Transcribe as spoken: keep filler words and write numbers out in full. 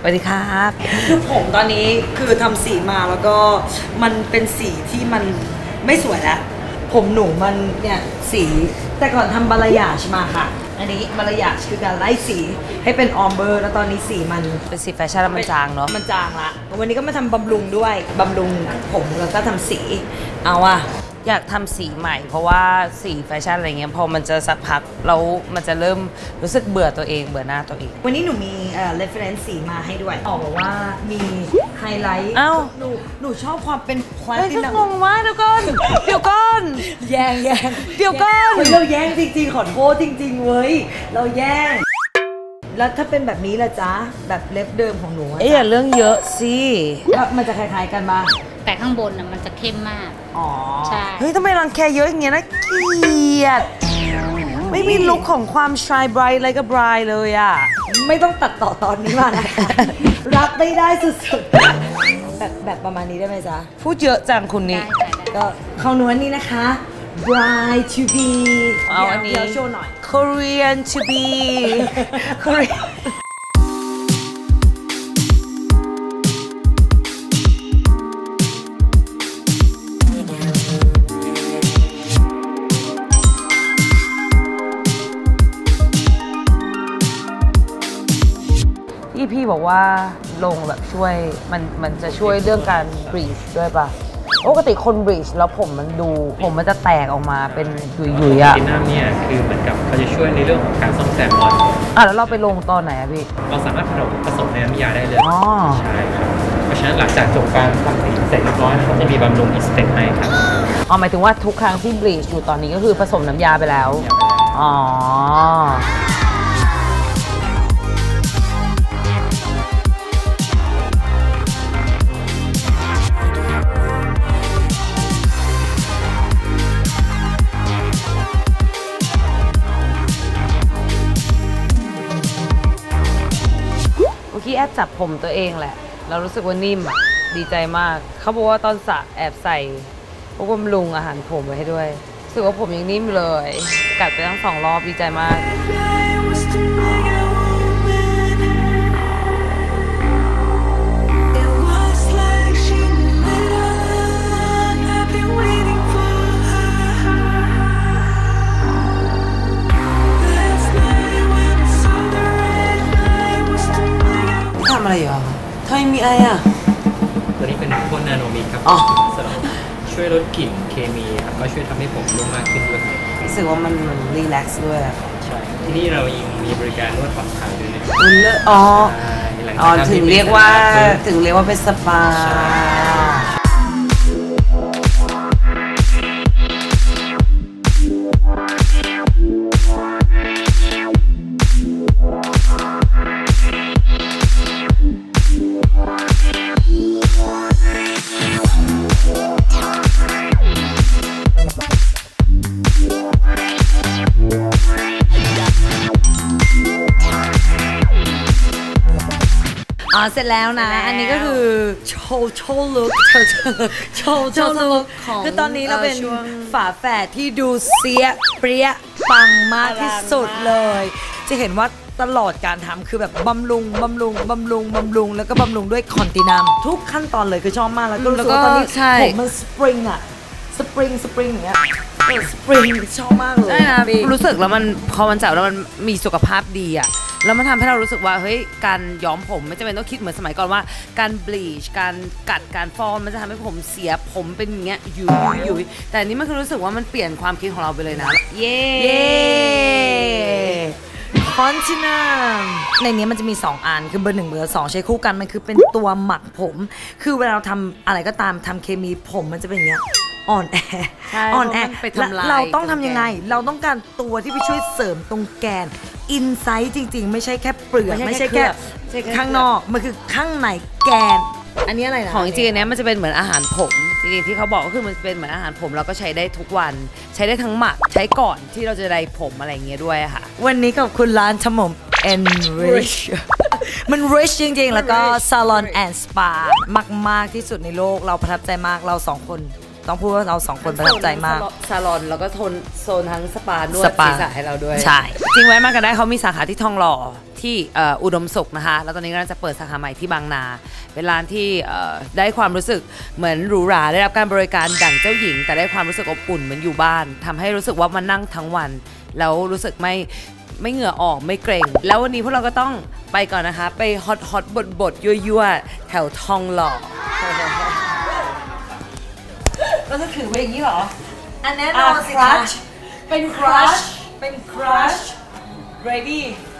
สวัสดีครับคือผมตอนนี้คือทำสีมาแล้วก็มันเป็นสีที่มันไม่สวยแล้วผมหนูมันเนี่ยสีแต่ก่อนทำบาลายาชมาค่ะอันนี้บาลายาชคือการไล่สีให้เป็นออมเบอร์แล้วตอนนี้สีมันเป็นสีแฟชั่นแล้วมันจางเนาะมันจางละวันนี้ก็มาทำบำรุงด้วยบำรุงผมแล้วก็ทำสีเอาอะอยากทำสีใหม่เพราะว่าสีแฟชั่นอะไรเงี้ยพอมันจะสักพักแล้วมันจะเริ่มรู้สึกเบื่อตัวเองเบื่อหน้าตัวเองวันนี้หนูมีเอ่อ reference สีมาให้ด้วยออกบอกว่ามีไฮไลท์อ้าวหนูหนูชอบความเป็นพลาสติกงงมากเดี๋ยวก่อนเดี๋ยวก่อนแย่งแย่งเดี๋ยวก่อนเราแย่งจริงๆขอโทษจริงๆเว้ยเราแย่งแล้วถ้าเป็นแบบนี้ล่ะจ๊ะแบบเล็บเดิมของหนูเอ๊ะเรื่องเยอะสิมันจะคล้ายๆกันบ้างแต่ข้างบนน่ะมันจะเข้มมากอ๋อใช่เฮ้ยทำไมรังแคเยอะอย่างเงี้ยนะเกลียดไม่มีลุคของความชายไบรท์อะไรกับบรายเลยอ่ะไม่ต้องตัดต่อตอนนี้มานะรับไม่ได้สุดๆแบบแบบประมาณนี้ได้ไหมจ๊ะพูดเยอะจังคุณนี่ก็เข้านวลนี่นะคะ Bride to be เอาอันนี้โชว์หน่อย Korean to be Koreanพี่พี่บอกว่าลงแบบช่วยมันมันจะช่วยเรื่องการบรีชด้วยป่ะปกติคนบรีชแล้วผมมันดูผมมันจะแตกออกมาเป็นยุยๆอ่ะที่น้ำเนี่ยคือเหมือนกับเขาจะช่วยในเรื่องของการซ่อมแซมรอยอ่ะแล้วเราไปลงตอนไหนอะพี่เราสามารถผสมผสมในน้ำยาได้เลยอ๋อใช่ครับเพราะฉะนั้นหลังจากจบการทำสีเสร็จเรียบร้อยเขาจะมีบำรุงอีกสเต็ปให้ครับอ๋อหมายถึงว่าทุกครั้งที่บลีชอยู่ตอนนี้ก็คือผสมน้ำยาไปแล้วอ๋อเมื่อกี้แอบจับผมตัวเองแหละเรารู้สึกว่านิ่มอ่ะดีใจมากเขาบอกว่าตอนสระแอบใส่พวกบำรุงอาหารผมไว้ให้ด้วยรู้สึกว่าผมยังนิ่มเลยกัดไปทั้งสองรอบดีใจมากทำอะไรอยู่อ่ะทำไมมีอะไรอ่ะตัวนี้เป็นพ่นนาโนมิครับสำหรับช่วยลดกลิ่นเคมีครับก็ช่วยทำให้ผมนุ่มมากขึ้นด้วยรู้สึกว่ามันมันรีแลกซ์ด้วยใช่ที่นี่เรายังมีบริการนวดผ่อนคลายด้วยนะอ๋ออ๋อถึงเรียกว่าถึงเรียกว่าเป็นสปาอ๋อเสร็จแล้วนะอันนี้ก็คือโชว์โชว์ลุคโชว์โชว์โชว์ลุคคือตอนนี้เราเป็นฝาแฝดที่ดูเสียเปรี้ยปังมากที่สุดเลยจะเห็นว่าตลอดการทำคือแบบบำรุงบำรุงบำรุงบำรุงแล้วก็บำรุงด้วยคอนตินัมทุกขั้นตอนเลยคือชอบมากแล้วก็รู้สึกว่าตอนนี้ผมมันสปริงอะสปริงสปริงอย่างเงี้ยสปริงชอบมากเลยใช่นะรู้สึกแล้วมันพอมันจับแล้วมันมีสุขภาพดีอะแล้วมันทำให้เรารู้สึกว่าเฮ้ยการย้อมผมไม่จำเป็นต้องคิดเหมือนสมัยก่อนว่าการบลีชการกัดการฟอร์มมันจะทำให้ผมเสียผมเป็นอย่างเงี้ยยุยยุยแต่อันนี้มันคือรู้สึกว่ามันเปลี่ยนความคิดของเราไปเลยนะเย้เย้คอนตินัมในนี้มันจะมีสองอันคือเบอร์หนึ่งเบอร์สองใช้คู่กันมันคือเป็นตัวหมักผมคือเวลาเราทำอะไรก็ตามทำเคมีผมมันจะเป็นอย่างเงี้ยอ่อนแออ่อนแอเราต้องทำยังไงเราต้องการตัวที่ไปช่วยเสริมตรงแกนอินไซต์จริงๆไม่ใช่แค่เปลือกไม่ใช่แค่ข้างนอกมันคือข้างในแกนอันนี้อะไรนะของจริงๆเนี้ยมันจะเป็นเหมือนอาหารผมจริงๆที่เขาบอกก็คือมันเป็นเหมือนอาหารผมเราก็ใช้ได้ทุกวันใช้ได้ทั้งหมักใช้ก่อนที่เราจะได้ผมอะไรเงี้ยด้วยค่ะวันนี้กับคุณร้านทำผม Enrich มัน rich จริงๆแล้วก็ Salon and Spa มากๆที่สุดในโลกเราประทับใจมากเราสองคนต้องพูดว่าเราสองคนประทับใจมากซาลอนแล้วก็โซนโซนทั้งสปานวดสปาศีรษะให้เราด้วยใช่จริงไว้มากันได้เขามีสาขาที่ทองหล่อที่อุดมสุขนะคะแล้วตอนนี้ก็จะเปิดสาขาใหม่ที่บางนาเป็นร้านที่ได้ความรู้สึกเหมือนหรูหราได้รับการบริการดั่งเจ้าหญิงแต่ได้ความรู้สึกอบอุ่นเหมือนอยู่บ้านทำให้รู้สึกว่ามันนั่งทั้งวันแล้วรู้สึกไม่ไม่เหงื่อออกไม่เกรงแล้ววันนี้พวกเราก็ต้องไปก่อนนะคะไปฮอตฮอตบดบดยั่วๆแถวทองหล่อเราจะถือไว้อย่างนี้เหรออันแน่นอนสิคะเป็นครัชเป็นครัช ready